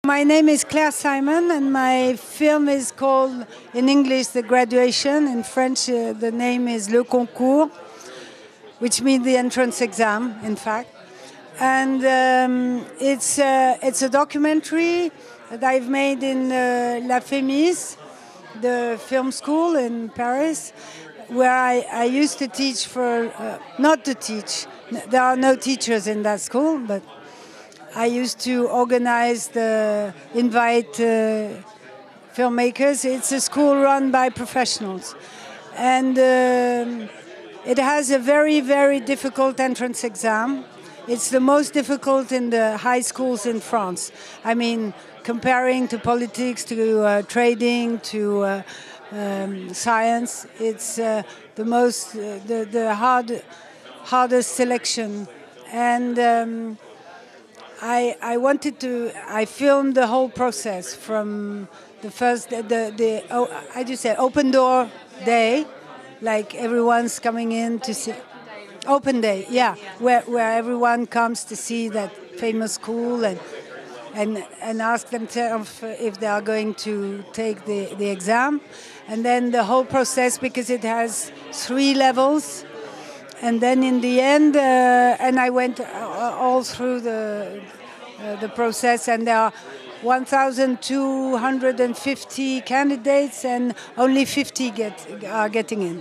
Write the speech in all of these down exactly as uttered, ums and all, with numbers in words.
My name is Claire Simon, and my film is called, in English, The Graduation. In French, uh, the name is Le Concours, which means the entrance exam, in fact. And um, it's, uh, it's a documentary that I've made in uh, La Fémis, the film school in Paris, where I, I used to teach for, uh, not to teach, there are no teachers in that school, but I used to organize the, invite uh, filmmakers. It's a school run by professionals. And um, it has a very, very difficult entrance exam. It's the most difficult in the high schools in France. I mean, comparing to politics, to uh, trading, to uh, um, science, it's uh, the most, uh, the, the hard, hardest selection. And um, I, I wanted to, I filmed the whole process from the first, the, the, the oh, how do you say, open door day, like everyone's coming in to see. Open day, yeah, where where everyone comes to see that famous school and and and ask themselves if they are going to take the, the exam. And then the whole process, because it has three levels. And then in the end, uh, and I went all through the uh, the process, and there are one thousand two hundred fifty candidates, and only fifty get are getting in.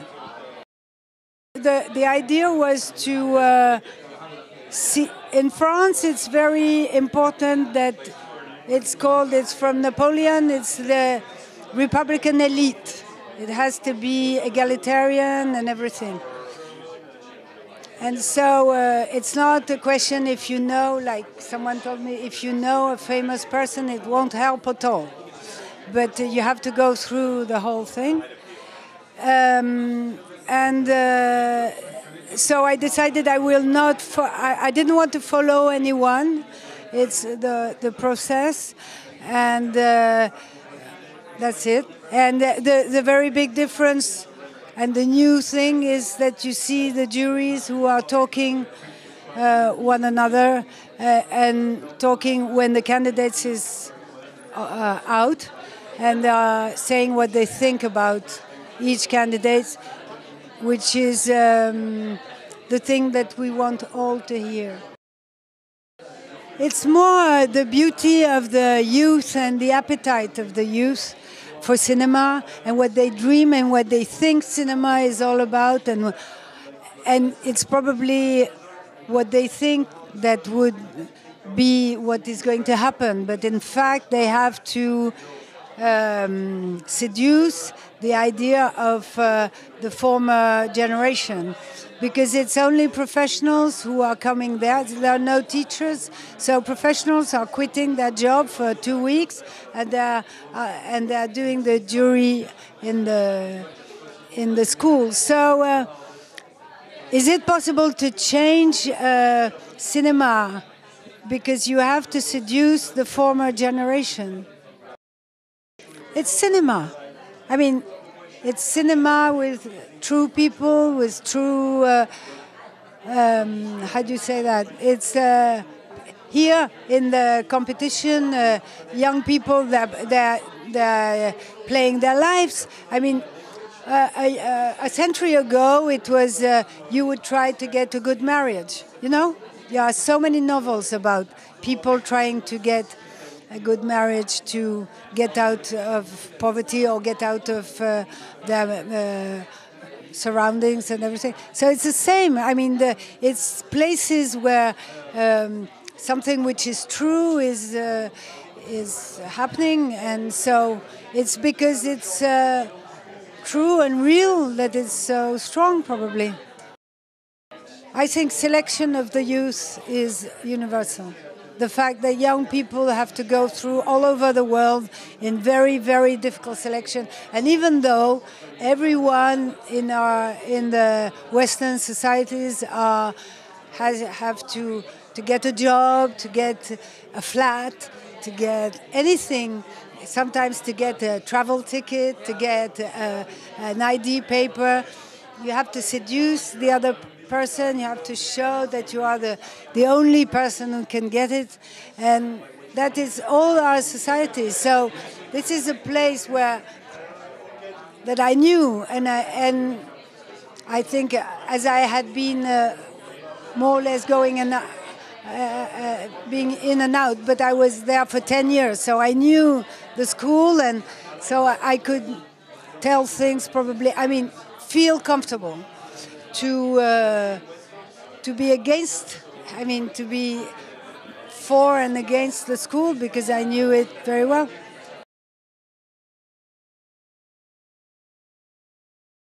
The the idea was to uh, see in France. It's very important that it's called. It's from Napoleon. It's the Republican elite. It has to be egalitarian and everything. And so uh, it's not a question if you know, like someone told me, if you know a famous person, it won't help at all. But uh, you have to go through the whole thing. Um, and uh, so I decided I will not, fo I, I didn't want to follow anyone. It's the, the process, and uh, that's it. And the, the, the very big difference and the new thing is that you see the juries who are talking uh, one another uh, and talking when the candidates is uh, out, and uh, saying what they think about each candidate, which is um, the thing that we want all to hear. It's more the beauty of the youth and the appetite of the youth for cinema, and what they dream and what they think cinema is all about, and and it's probably what they think that would be what is going to happen. But in fact, they have to um, seduce the idea of uh, the former generation, because it's only professionals who are coming there. There are no teachers, so professionals are quitting their job for two weeks, and they're uh, and they're doing the jury in the in the school. So, uh, is it possible to change uh, cinema? Because you have to seduce the former generation. It's cinema. I mean, it's cinema with true people, with true, uh, um, how do you say that? It's uh, here in the competition, uh, young people, they're, they're, they're playing their lives. I mean, uh, a, a century ago, it was uh, you would try to get a good marriage, you know? There are so many novels about people trying to get a good marriage, to get out of poverty or get out of uh, their uh, surroundings and everything. So it's the same. I mean, the, it's places where um, something which is true is uh, is happening, and so it's because it's uh, true and real that it's so strong, probably. I think selection of the youth is universal. The fact that young people have to go through all over the world in very, very difficult selection, and even though everyone in our in the Western societies are has have to to get a job, to get a flat, to get anything, sometimes to get a travel ticket, to get a, an I D paper, you have to seduce the other person, you have to show that you are the, the only person who can get it. And that is all our society. So this is a place where that I knew, and I, and I think as I had been uh, more or less going and uh, uh, being in and out, but I was there for ten years, so I knew the school, and so I could tell things probably. I mean, feel comfortable to uh, to be against. I mean, to be for and against the school because I knew it very well.